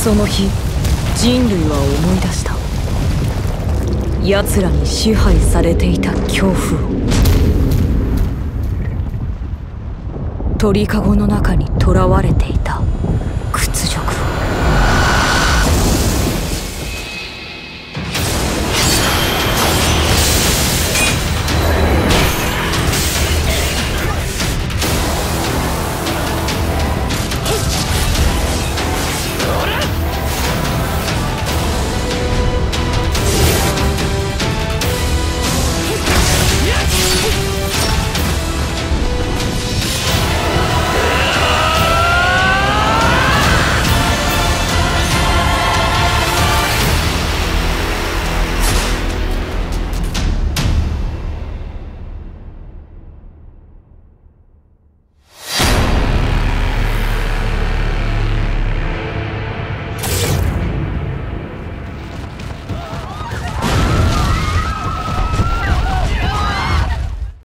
その日、人類は思い出した。奴らに支配されていた恐怖を。鳥かごの中に囚われていた